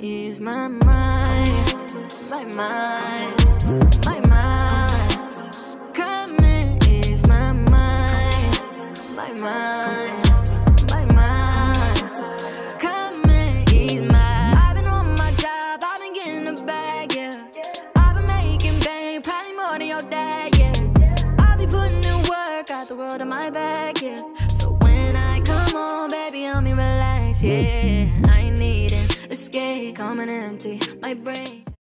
ease my mind, my mind, my mind. Come and ease my mind, my mind, my mind. Come and ease my. I've been on my job, I've been getting a bag, yeah. I've been making bank, probably more than your dad, yeah. I'll be putting in work, got the world in my back, yeah. So when I come home, baby, help me relax, yeah. I need an escape, come and empty my brain.